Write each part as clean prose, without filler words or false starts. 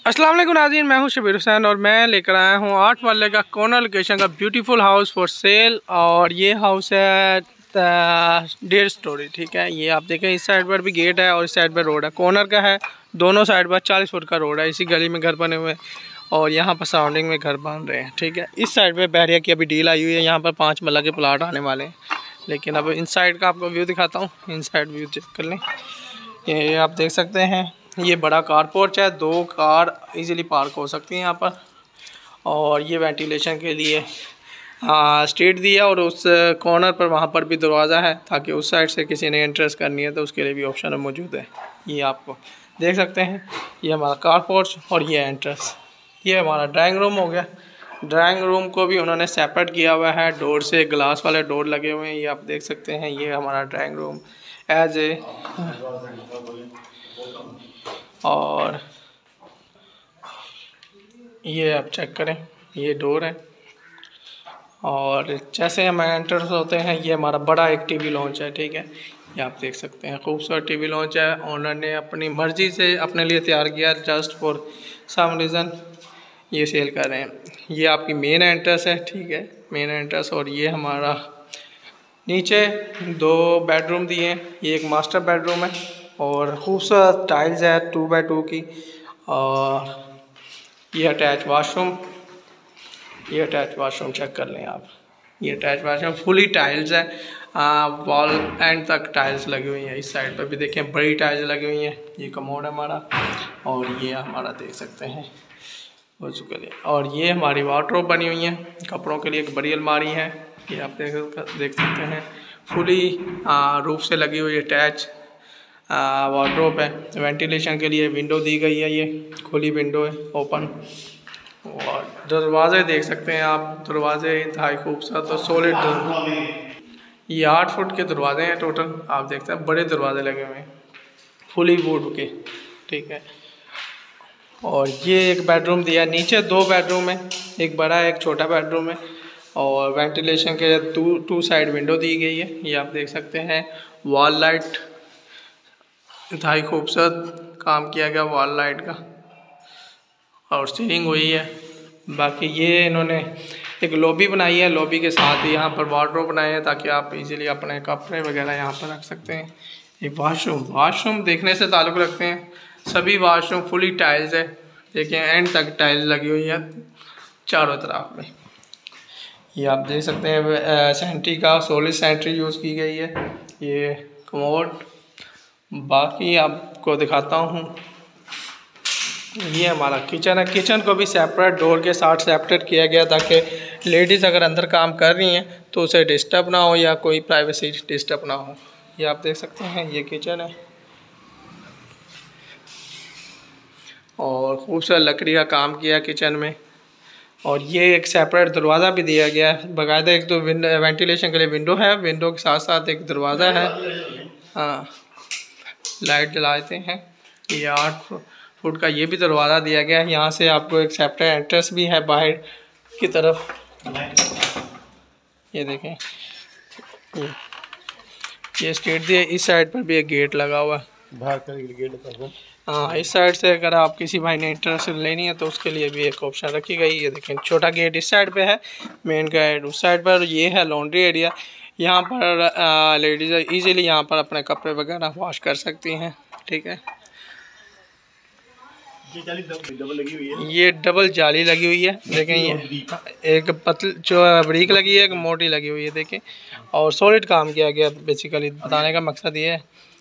अस्सलाम वालेकुम नाज़रीन, मैं हूं शबीर हुसैन और मैं लेकर आया हूं 8 मरले का कॉर्नर लोकेशन का ब्यूटीफुल हाउस फॉर सेल। और ये हाउस है 1.5 स्टोरी। ठीक है, ये आप देखें इस साइड पर भी गेट है और इस साइड पर रोड है। कॉर्नर का है, दोनों साइड पर 40 फुट का रोड है। इसी गली में घर बने हुए हैं और यहाँ पर सराउंडिंग में घर बन रहे हैं। ठीक है, इस साइड पर बहरिया की अभी डील आई हुई है। यहाँ पर 5 मरला के प्लाट आने वाले हैं। लेकिन अब इन साइड का आपको व्यू दिखाता हूँ। इन साइड व्यू चेक कर लें, ये आप देख सकते हैं। ये बड़ा कार पोर्च है, 2 कार इजीली पार्क हो सकती हैं यहाँ पर। और ये वेंटिलेशन के लिए स्ट्रीट दिया और उस कॉर्नर पर वहाँ पर भी दरवाज़ा है, ताकि उस साइड से किसी ने एंट्रेंस करनी है तो उसके लिए भी ऑप्शन मौजूद है। ये आपको देख सकते हैं, ये हमारा कार पोर्च और ये एंट्रेंस। ये हमारा ड्राइंग रूम हो गया। ड्राइंग रूम को भी उन्होंने सेपरेट किया हुआ है, डोर से ग्लास वाले डोर लगे हुए हैं। ये आप देख सकते हैं, ये हमारा ड्राइंग रूम एज ए। और ये आप चेक करें, ये डोर है। और जैसे हम एंटर होते हैं, ये हमारा बड़ा एक टीवी लॉन्च है। ठीक है, ये आप देख सकते हैं, खूबसूरत टीवी लॉन्च है। ओनर ने अपनी मर्ज़ी से अपने लिए तैयार किया, जस्ट फॉर सम रीज़न ये सेल कर रहे हैं। ये आपकी मेन एंट्रेंस है। ठीक है, मेन एंट्रेंस। और ये हमारा नीचे 2 बेडरूम दिए हैं। ये एक मास्टर बेडरूम है और खूबसूरत टाइल्स है 2x2 की। और ये अटैच वाशरूम, ये अटैच वाशरूम चेक कर लें आप। ये अटैच वाशरूम फुली टाइल्स है, वॉल एंड तक टाइल्स लगी हुई हैं। इस साइड पर भी देखें, बड़ी टाइल्स लगी हुई हैं। ये कमोड है हमारा और ये हमारा देख सकते हैं हो चुका है। और ये हमारी वार्डरोब बनी हुई है, कपड़ों के लिए एक बड़ी अलमारी है। ये आप देख सकते हैं, फुली रूफ से लगी हुई अटैच वार्डरोब है। वेंटिलेशन के लिए विंडो दी गई है, ये खुली विंडो है, ओपन। और दरवाजे देख सकते हैं आप, दरवाजे इंतहाई खूबसूरत और सॉलिड। ये 8 फुट के दरवाजे हैं टोटल, आप देखते हैं, बड़े दरवाजे लगे हुए हैं फुली वुड के। ठीक है, और ये एक बेडरूम दिया। नीचे 2 बेडरूम है, एक बड़ा है, एक छोटा बेडरूम है। और वेंटिलेशन के लिए 2 साइड विंडो दी गई है। ये आप देख सकते हैं, वॉल लाइट इंतहाई खूबसूरत काम किया गया वॉल लाइट का, और सीलिंग हुई है। बाकी ये इन्होंने एक लॉबी बनाई है, लॉबी के साथ ही यहाँ पर वार्डरोब बनाए हैं, ताकि आप इजीली अपने कपड़े वगैरह यहाँ पर रख सकते हैं। ये वाशरूम देखने से ताल्लुक़ रखते हैं। सभी वाशरूम फुली टाइल्स है, देखिए एंड तक टाइल्स लगी हुई है चारों तरफ में। ये आप देख सकते हैं, सेंट्री का सॉलिड सेंट्री यूज़ की गई है। ये कमोड। बाकी आपको दिखाता हूँ, ये हमारा किचन है। किचन को भी सेपरेट डोर के साथ सेपरेट किया गया, ताकि लेडीज़ अगर अंदर काम कर रही हैं तो उसे डिस्टर्ब ना हो या कोई प्राइवेसी डिस्टर्ब ना हो। ये आप देख सकते हैं, ये किचन है और खूबसूरत लकड़ी का काम किया किचन में। और ये एक सेपरेट दरवाज़ा भी दिया गया है बाकायदा। एक तो वेंटिलेशन के लिए विंडो है, विंडो के साथ साथ एक दरवाज़ा है। हाँ, लाइट जलाते हैं। ये 8 फुट का ये भी दरवाज़ा दिया गया है। यहाँ से आपको एक सेपरेट एंट्रेंस भी है बाहर की तरफ। ये देखें, ये स्ट्रीट दिया। इस साइड पर भी एक गेट लगा हुआ है, बाहर का गेट। हाँ, इस साइड से अगर आप किसी भाई ने एंट्रेंस लेनी है तो उसके लिए भी एक ऑप्शन रखी गई। ये देखें, छोटा गेट इस साइड पे है, मेन गेट उस साइड पर। ये है लॉन्ड्री एरिया, यहाँ पर लेडीज़ इजीली यहाँ पर अपने कपड़े वगैरह वॉश कर सकती हैं। ठीक है, ये डबल जाली लगी हुई है। देखें, ये एक पतली जो बरीक लगी है, एक मोटी लगी हुई है। देखें, और सॉलिड काम किया गया। बेसिकली बताने का मकसद ये है।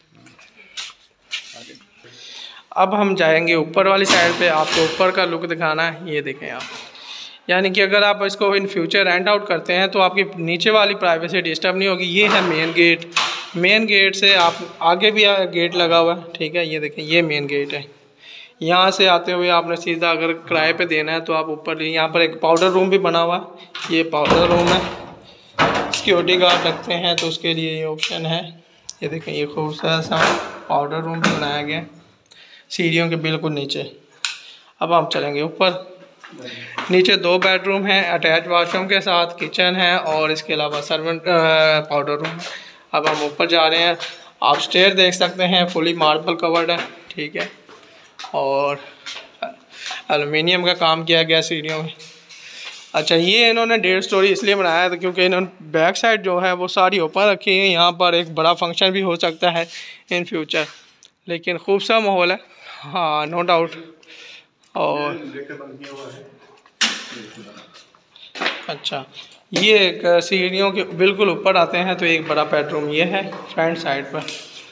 अब हम जाएंगे ऊपर वाली साइड पे, आपको ऊपर का लुक दिखाना है। ये देखें आप, यानी कि अगर आप इसको इन फ्यूचर रेंट आउट करते हैं तो आपकी नीचे वाली प्राइवेसी डिस्टर्ब नहीं होगी। ये है मेन गेट। मेन गेट से आप आगे भी गेट लगा हुआ है। ठीक है, ये देखें, ये मेन गेट है। यहाँ से आते हुए आपने सीधा अगर किराए पे देना है तो आप ऊपर, यहाँ पर एक पाउडर रूम भी बना हुआ है। ये पाउडर रूम है, सिक्योरिटी गार्ड रखते हैं तो उसके लिए ये ऑप्शन है। ये देखें, ये खूबसूरत सा पाउडर रूम भी बनाया गया है सीढ़ियों के बिल्कुल नीचे। अब हम चलेंगे ऊपर। नीचे 2 बेडरूम हैं अटैच वाशरूम के साथ, किचन है और इसके अलावा सर्वेंट पाउडर रूम है। अब हम ऊपर जा रहे हैं। आप स्टेयर देख सकते हैं, फुली मार्बल कवर्ड है। ठीक है, और एलुमिनियम का काम किया गया सीढ़ियों में। अच्छा, ये इन्होंने 1.5 स्टोरी इसलिए बनाया था क्योंकि इन्होंने बैक साइड जो है वो सारी ओपन रखी है। यहाँ पर एक बड़ा फंक्शन भी हो सकता है इन फ्यूचर, लेकिन खूबसूरत माहौल है, हाँ नो डाउट। और अच्छा, ये एक सीढ़ियों के बिल्कुल ऊपर आते हैं तो एक बड़ा बेडरूम ये है फ्रंट साइड पर।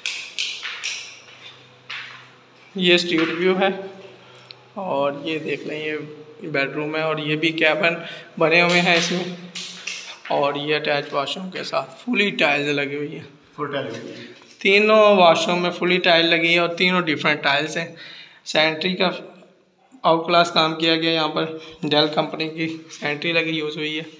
ये स्ट्रीट व्यू है और ये देख लें ये बेडरूम है और ये भी कैबिन बने हुए हैं इसमें। और ये अटैच वॉशरूम के साथ फुली टाइल्स लगी हुई है। तीनों वॉशरूम में फुली टाइल लगी है और तीनों डिफरेंट टाइल्स हैं। सैनिटरी का आउट क्लास काम किया गया, यहाँ पर डेल कंपनी की सैनिटरी लगी यूज़ हुई है।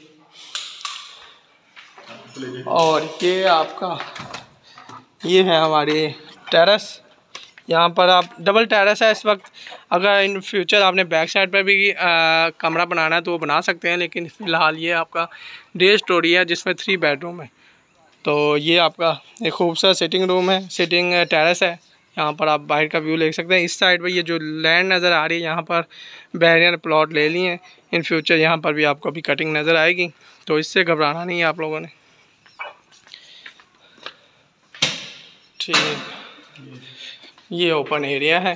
और ये आपका ये है हमारी टेरेस। यहाँ पर आप डबल टेरेस है इस वक्त। अगर इन फ्यूचर आपने बैक साइड पर भी कमरा बनाना है तो वो बना सकते हैं, लेकिन फ़िलहाल ये आपका 1.5 स्टोरी है जिसमें 3 बेडरूम है। तो ये आपका एक खूबसूरत सिटिंग रूम है, सिटिंग टेरेस है। यहाँ पर आप बाहर का व्यू ले सकते हैं। इस साइड पर ये जो लैंड नज़र आ रही है, यहाँ पर बैरियर प्लॉट ले लिए हैं। इन फ्यूचर यहाँ पर भी आपको अभी कटिंग नज़र आएगी, तो इससे घबराना नहीं है आप लोगों ने। ठीक, ये ओपन एरिया है,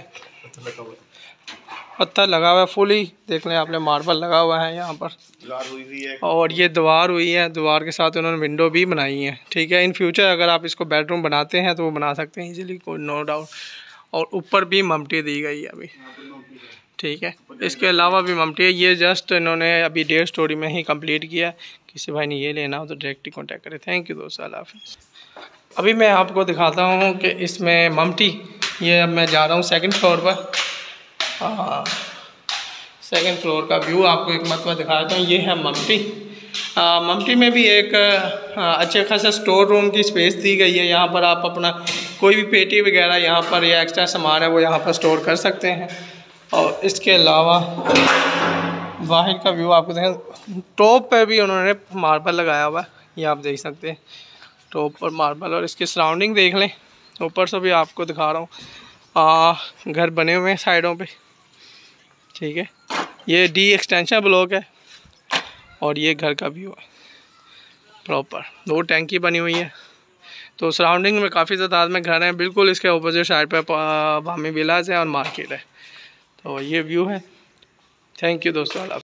पत्थर लगा हुआ है फुली, देख लें आपने मार्बल लगा हुआ है यहाँ पर। और ये दीवार हुई है, दीवार के साथ उन्होंने विंडो भी बनाई है। ठीक है, इन फ्यूचर अगर आप इसको बेडरूम बनाते हैं तो वो बना सकते हैं इजीली, कोई नो डाउट। और ऊपर भी ममटी दी गई है अभी, ठीक है, इसके अलावा भी ममटी है। ये जस्ट इन्होंने अभी 1.5 स्टोरी में ही कंप्लीट किया। किसी भाई ने ये लेना हो तो डायरेक्टली कॉन्टैक्ट करें। थैंक यू दोस्तों, अल्लाह हाफ़िज़। अभी मैं आपको दिखाता हूँ कि इसमें ममटी, ये अब मैं जा रहा हूँ 2nd फ्लोर पर। 2nd फ्लोर का व्यू आपको एक मरतबा दिखाता हूँ। ये है ममटी। ममटी में भी एक अच्छे खासा स्टोर रूम की स्पेस दी गई है। यहाँ पर आप अपना कोई भी पेटी वगैरह यहाँ पर या एक्स्ट्रा सामान है वो यहाँ पर स्टोर कर सकते हैं। और इसके अलावा बाहर का व्यू आपको देखें, टॉप पर भी उन्होंने मार्बल लगाया हुआ है, ये आप देख सकते हैं टॉप पर मार्बल। और इसकी सराउंडिंग देख लें, ऊपर से भी आपको दिखा रहा हूँ, घर बने हुए हैं साइडों पे। ठीक है, ये डी एक्सटेंशन ब्लॉक है और ये घर का व्यू है प्रॉपर। 2 टैंकी बनी हुई है, तो सराउंडिंग में काफ़ी तादाद में घर हैं। बिल्कुल इसके अपोजिट साइड पे वामी विलाज है और मार्केट है। तो ये व्यू है। थैंक यू दोस्तों।